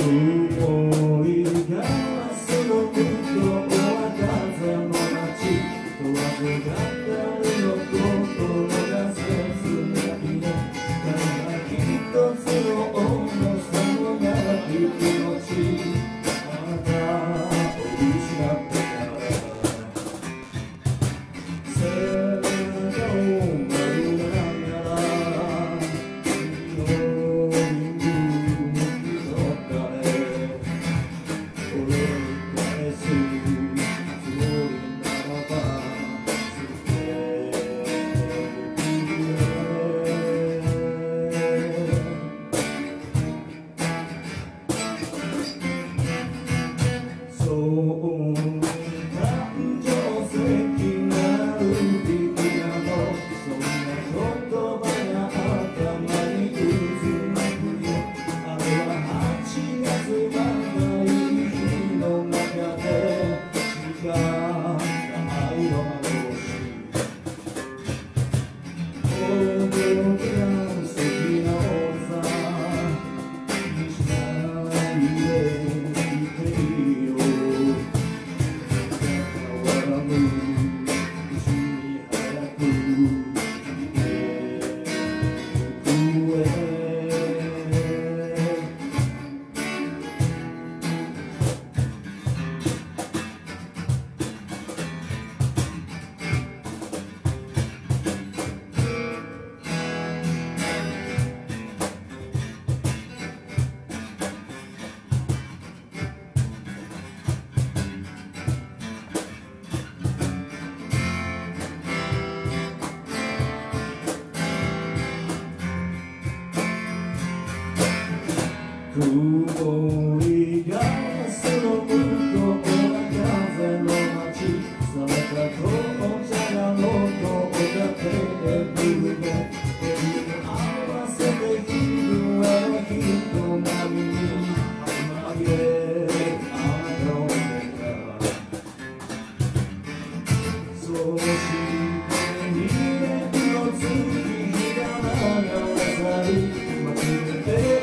曇りガラスの向こうは風の街問わずが誰の心が切ないねただ一つの重さのない気持ちあなたを失ってから背中を丸めながら曇りガラスの向こうは風の街冷めた紅茶が残ったテーブルで合わせて気分は人並みに紛れあの目がそして2年の月日が流れ去り街で